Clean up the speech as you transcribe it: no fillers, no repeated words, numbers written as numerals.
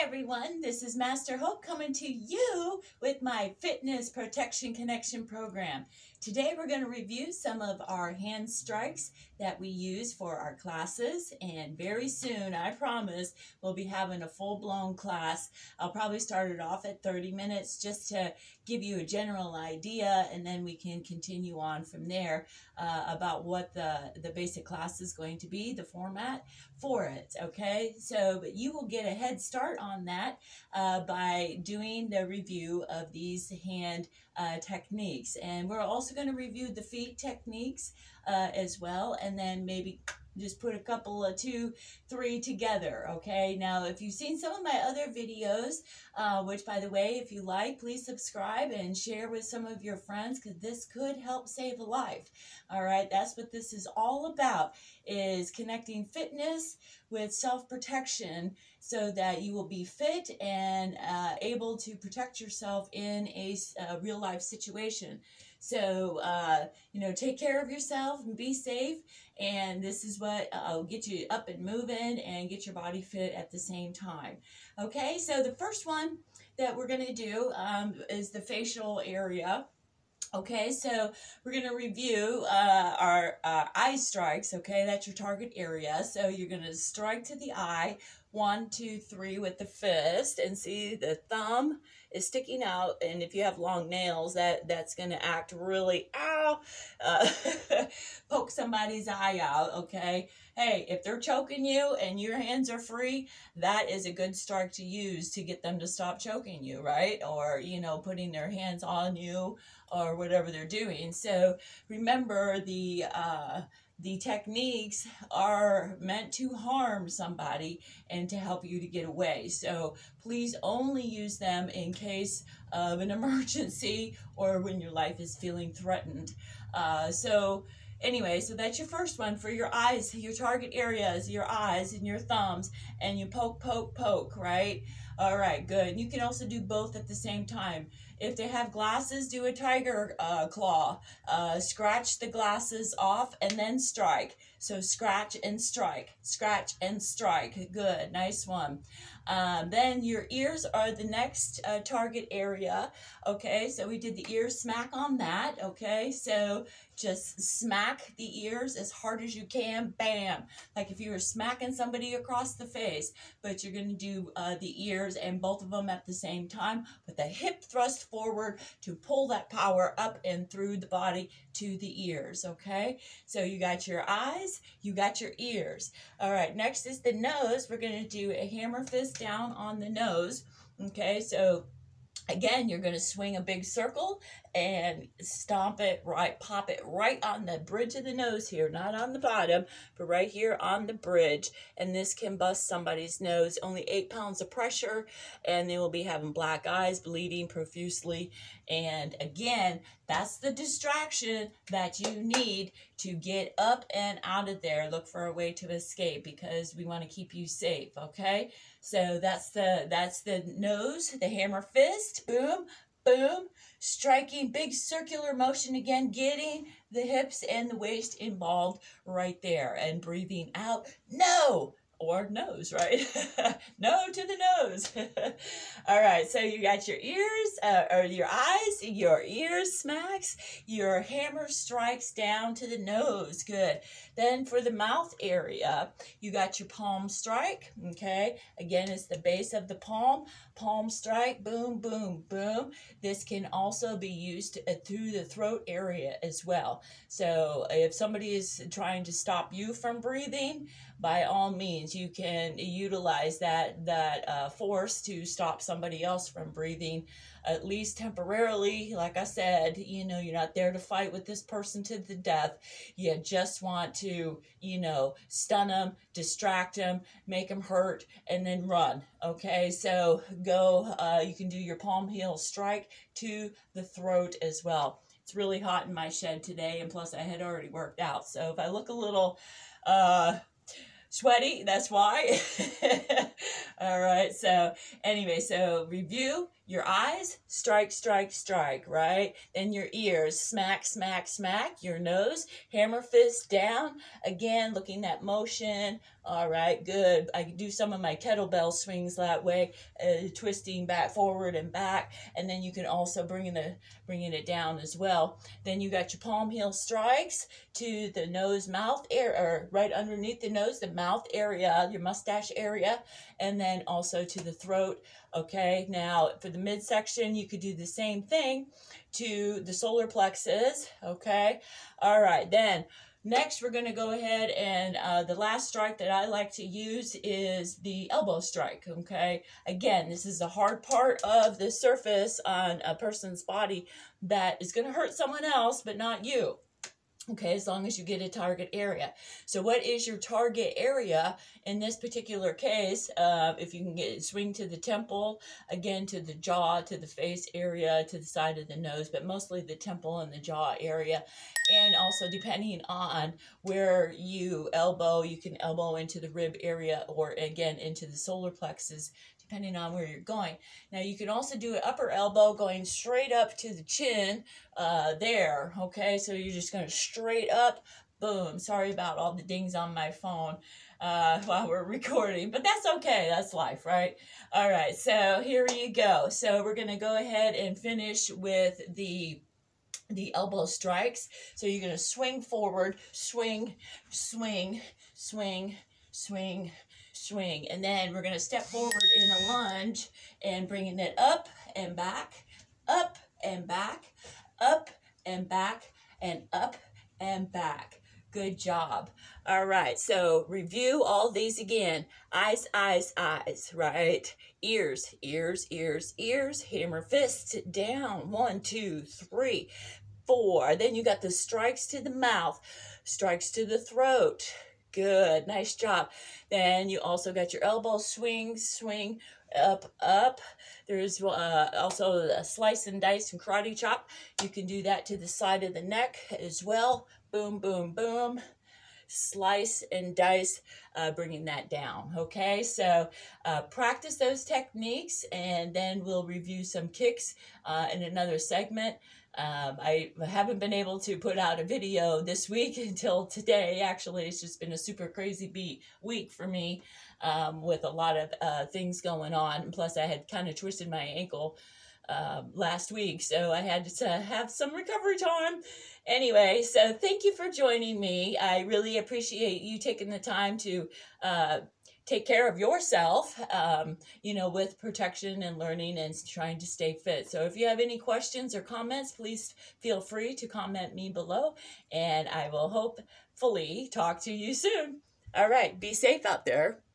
everyone, this is Master Hope coming to you with my Fitness Protection Connection program. Today we're going to review some of our hand strikes that we use for our classes, and very soon, I promise, we'll be having a full-blown class. I'll probably start it off at 30 minutes just to give you a general idea, and then we can continue on from there about what the basic class is going to be, the format for it, okay? So, but you will get a head start on that by doing the review of these hand techniques. And we're also going to review the feet techniques as well, and then maybe just put a couple of 2, 3 together, okay? Now, if you've seen some of my other videos, which, by the way, if you like, please subscribe and share with some of your friends, because this could help save a life, all right? That's what this is all about, is connecting fitness with self-protection so that you will be fit and able to protect yourself in a real-life situation. So, take care of yourself and be safe. And this is what will get you up and moving and get your body fit at the same time. Okay, so the first one that we're going to do is the facial area. Okay, so we're going to review our eye strikes, okay? That's your target area. So you're going to strike to the eye, 1, 2, 3 with the fist, and see the thumb is sticking out, and if you have long nails, that's going to act really, poke somebody's eye out, okay? Hey, if they're choking you and your hands are free, that is a good strike to use to get them to stop choking you, right? Or, putting their hands on you or whatever they're doing. So remember, the techniques are meant to harm somebody and to help you to get away. So please only use them in case of an emergency or when your life is feeling threatened. Anyway, so that's your first one for your eyes, your target areas, your eyes and your thumbs, and you poke, poke, poke, right? All right, good. You can also do both at the same time. If they have glasses, do a tiger claw. Scratch the glasses off and then strike. So scratch and strike, scratch and strike. Good, nice one. Then your ears are the next target area. Okay, so we did the ear smack on that. Okay, so just smack the ears as hard as you can. Bam! Like if you were smacking somebody across the face, but you're going to do the ears and both of them at the same time with the hip thrust forward to pull that power up and through the body to the ears. Okay, so you got your eyes, you got your ears. All right, next is the nose. We're going to do a hammer fist down on the nose. Okay, so again, you're going to swing a big circle and stomp it right, pop it right on the bridge of the nose here, not on the bottom, but right here on the bridge. And this can bust somebody's nose. Only 8 pounds of pressure, and they will be having black eyes, bleeding profusely. And again, that's the distraction that you need to get up and out of there. Look for a way to escape because we want to keep you safe, okay? So that's the nose, the hammer fist, boom, boom, striking, big circular motion again, getting the hips and the waist involved right there, and breathing out, no, or nose, right? No to the nose. All right, so you got your ears, or your eyes, your ears smacks, your hammer strikes down to the nose. Good. Then for the mouth area, you got your palm strike, okay? Again, it's the base of the palm. Palm strike, boom, boom, boom. This can also be used through the throat area as well. So if somebody is trying to stop you from breathing, by all means, you can utilize that force to stop somebody else from breathing, at least temporarily. Like I said, you're not there to fight with this person to the death. You just want to, stun them, distract them, make them hurt, and then run. Okay, so go, you can do your palm heel strike to the throat as well. It's really hot in my shed today, and plus I had already worked out. So if I look a little sweaty, that's why. All right, so anyway, so review your eyes, strike, strike, strike, right? Then your ears, smack, smack, smack. Your nose, hammer fist down. Again, looking at motion. All right, good. I can do some of my kettlebell swings that way, twisting back, forward and back. And then you can also bringing it down as well. Then you got your palm heel strikes to the nose, mouth area, or right underneath the nose, the mouth area, your mustache area, and then also to the throat. Okay, now for the midsection, you could do the same thing to the solar plexus. Okay, all right, then next we're going to go ahead and the last strike that I like to use is the elbow strike. Okay, again, this is the hard part of the surface on a person's body that is going to hurt someone else, but not you. Okay, as long as you get a target area. So what is your target area in this particular case? If you can swing to the temple, again to the jaw, to the face area, to the side of the nose, but mostly the temple and the jaw area. And also depending on where you elbow, you can elbow into the rib area or again into the solar plexus, depending on where you're going. Now you can also do an upper elbow going straight up to the chin there, okay? So you're just going straight up, boom. Sorry about all the dings on my phone while we're recording, but that's okay. That's life, right? All right, so here you go. So we're going to go ahead and finish with the elbow strikes. So you're going to swing forward, swing, swing, swing, swing, swing, and then we're going to step forward in a lunge and bringing it up and back, up and back, up and back, and up and back. Good job. All right, so review all these again. Eyes, eyes, eyes, right? Ears, ears, ears, ears. Hammer fist down. 1, 2, 3, 4. Then you got the strikes to the mouth, strikes to the throat. Good, nice job. Then you also got your elbow swing, swing, up, up. There's also a slice and dice and karate chop. You can do that to the side of the neck as well. Boom, boom, boom. Slice and dice, bringing that down. Okay, so practice those techniques and then we'll review some kicks in another segment. I haven't been able to put out a video this week until today. Actually, it's just been a super crazy week for me with a lot of things going on. Plus, I had kind of twisted my ankle last week, so I had to have some recovery time. Anyway, so thank you for joining me. I really appreciate you taking the time to take care of yourself, you know, with protection and learning and trying to stay fit. So if you have any questions or comments, please feel free to comment me below, and I will hopefully talk to you soon. All right, be safe out there.